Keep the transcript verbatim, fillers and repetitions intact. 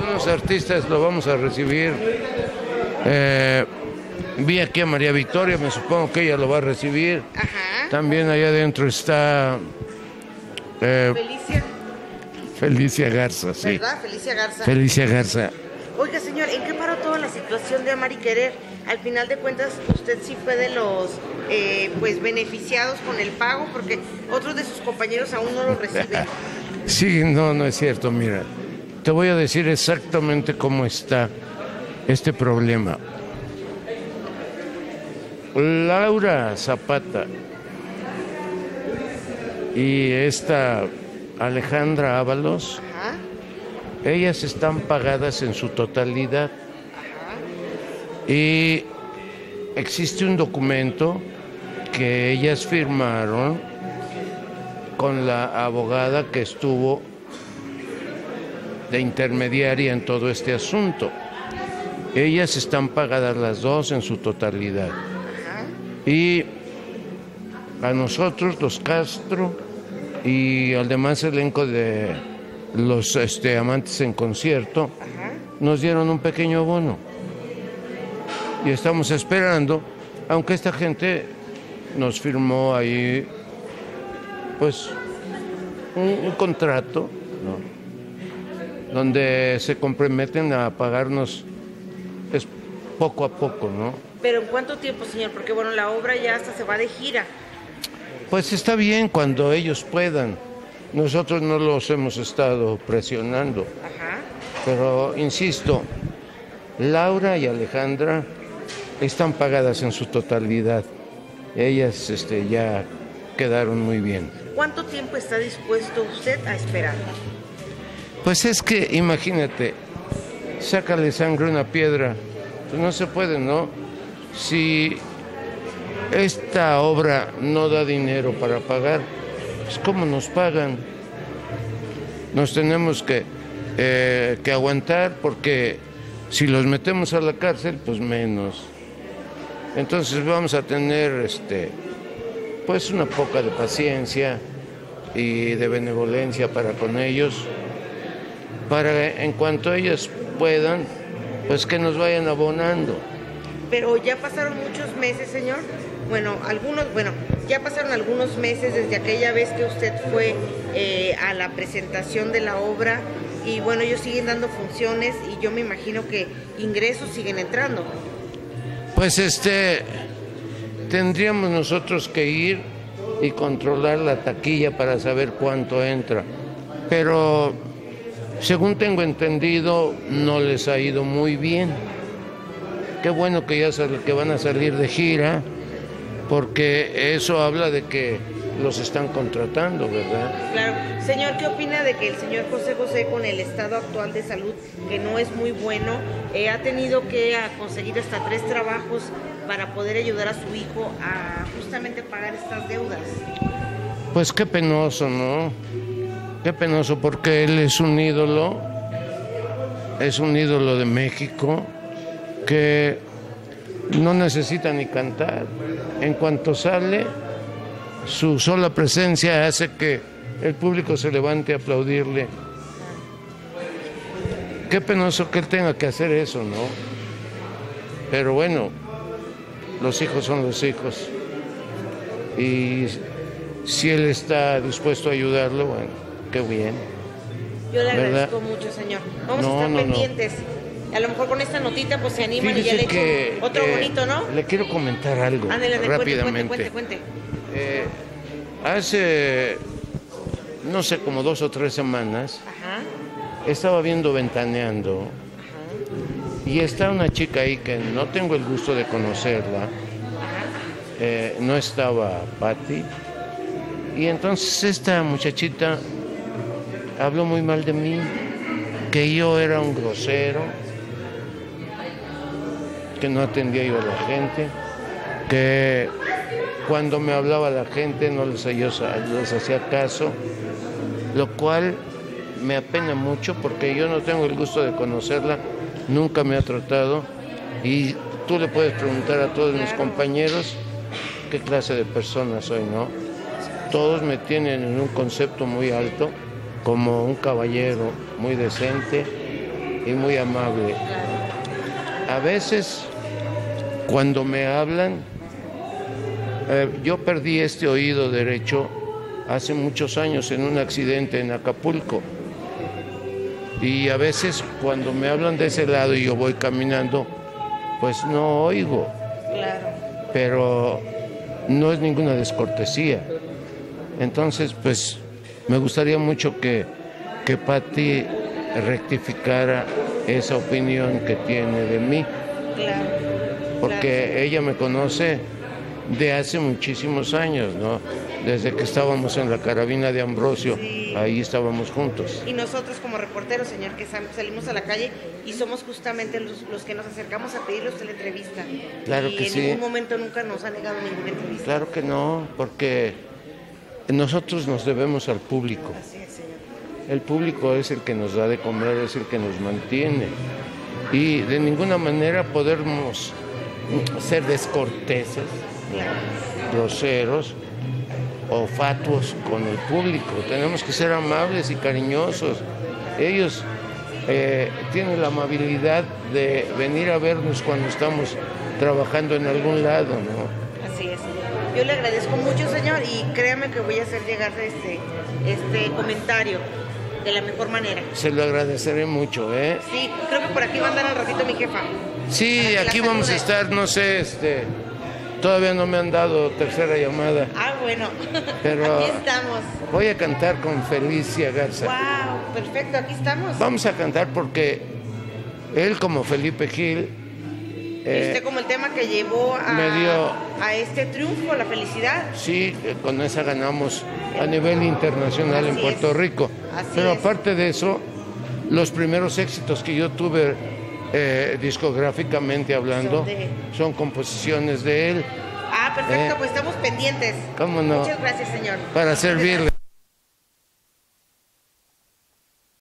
unos artistas lo vamos a recibir. Eh, vi aquí a María Victoria, me supongo que ella lo va a recibir. Ajá. También allá adentro está eh, Felicia. Felicia Garza, sí. ¿Verdad? Felicia Garza. Felicia Garza. Oiga, señor, ¿en qué paró toda la situación de Amar y Querer? Al final de cuentas, usted sí fue de los eh, pues beneficiados con el pago, porque otros de sus compañeros aún no lo reciben. Sí, no, no es cierto, mira. Te voy a decir exactamente cómo está este problema. Laura Zapata y esta Alejandra Ábalos, Ajá. ellas están pagadas en su totalidad. Ajá. Y existe un documento que ellas firmaron con la abogada que estuvo de intermediaria en todo este asunto. Ellas están pagadas las dos en su totalidad. Y a nosotros, los Castro, y al demás elenco de los este, amantes en concierto, Ajá. nos dieron un pequeño bono. Y estamos esperando, aunque esta gente nos firmó ahí, pues, un, un contrato, ¿no?, donde se comprometen a pagarnos pues, poco a poco, ¿no? ¿Pero en cuánto tiempo, señor? Porque, bueno, la obra ya hasta se va de gira. Pues está bien cuando ellos puedan. Nosotros no los hemos estado presionando. Ajá. Pero, insisto, Laura y Alejandra están pagadas en su totalidad. Ellas este, ya quedaron muy bien. ¿Cuánto tiempo está dispuesto usted a esperar? Pues es que, imagínate, sácale sangre a una piedra. Pues no se puede, ¿no? Si esta obra no da dinero para pagar, pues ¿cómo nos pagan? Nos tenemos que, eh, que aguantar, porque si los metemos a la cárcel, pues menos. Entonces vamos a tener este, pues una poca de paciencia y de benevolencia para con ellos, para en cuanto ellos puedan, pues que nos vayan abonando. Pero ya pasaron muchos meses, señor. Bueno, algunos, bueno, ya pasaron algunos meses desde aquella vez que usted fue eh, a la presentación de la obra, y bueno, ellos siguen dando funciones y yo me imagino que ingresos siguen entrando. Pues este, tendríamos nosotros que ir y controlar la taquilla para saber cuánto entra. Pero, según tengo entendido, no les ha ido muy bien. Qué bueno que ya sal, que van a salir de gira, porque eso habla de que los están contratando, ¿verdad? Claro. Señor, ¿qué opina de que el señor José José, con el estado actual de salud, que no es muy bueno, eh, ha tenido que a conseguir hasta tres trabajos para poder ayudar a su hijo a justamente pagar estas deudas? Pues qué penoso, ¿no? Qué penoso, porque él es un ídolo, es un ídolo de México, que no necesita ni cantar. En cuanto sale, su sola presencia hace que el público se levante a aplaudirle. Qué penoso que él tenga que hacer eso, ¿no? Pero bueno, los hijos son los hijos. Y si él está dispuesto a ayudarlo, bueno, qué bien. Yo le ¿verdad? agradezco mucho, señor. Vamos No, a estar no, no. pendientes. A lo mejor con esta notita pues se animan. Fíjese y ya le que, echo otro eh, bonito, ¿no? Le quiero comentar algo. Ándale, ándale, rápidamente. Cuente, cuente, cuente, Eh, hace, no sé, como dos o tres semanas, Ajá. estaba viendo Ventaneando. Ajá. Y está una chica ahí que no tengo el gusto de conocerla. Ajá. Eh, no estaba Patti. Y entonces esta muchachita habló muy mal de mí, que yo era un grosero, que no atendía yo a la gente, que cuando me hablaba la gente no les, yo, les hacía caso, lo cual me apena mucho porque yo no tengo el gusto de conocerla, nunca me ha tratado, y tú le puedes preguntar a todos mis compañeros qué clase de persona soy, ¿no? Todos me tienen en un concepto muy alto, como un caballero muy decente, y muy amable. A veces, cuando me hablan, eh, yo perdí este oído derecho hace muchos años en un accidente en Acapulco. Y a veces cuando me hablan de ese lado y yo voy caminando, pues no oigo. Claro. Pero no es ninguna descortesía. Entonces, pues me gustaría mucho que, que Pati rectificara esa opinión que tiene de mí. Claro. Porque Claro. ella me conoce de hace muchísimos años, ¿no? Desde que estábamos en la carabina de Ambrosio, Sí. ahí estábamos juntos. Y nosotros como reporteros, señor, que sal- salimos a la calle y somos justamente los, los que nos acercamos a pedirle a usted la entrevista. Claro y que en sí. ningún momento nunca nos ha negado ninguna entrevista. Claro que no, porque nosotros nos debemos al público. Así es, señor. El público es el que nos da de comer, es el que nos mantiene. Y de ninguna manera podemos ser descorteses, Claro. groseros o fatuos con el público. Tenemos que ser amables y cariñosos. Ellos eh, tienen la amabilidad de venir a vernos cuando estamos trabajando en algún lado, ¿no? Así es. Yo le agradezco mucho, señor, y créame que voy a hacer llegar este, este comentario de la mejor manera. Se lo agradeceré mucho, ¿eh? Sí, creo que por aquí va a andar al ratito mi jefa. Sí, Para que la aquí vamos a salude. estar, no sé, este, todavía no me han dado tercera llamada. Ah, bueno. Pero- Aquí estamos. Voy a cantar con Felicia Garza. Wow, perfecto, aquí estamos. Vamos a cantar porque él, como Felipe Gil, Y usted eh, como el tema que llevó a, me dio- a este triunfo, la felicidad. sí, eh, con esa ganamos a nivel internacional en Así Puerto es. Rico. Así Pero es. aparte de eso, los primeros éxitos que yo tuve eh, discográficamente hablando Son de- son composiciones de él. Ah, perfecto, Eh. pues estamos pendientes. ¿Cómo no? Muchas gracias, señor. Para servirle.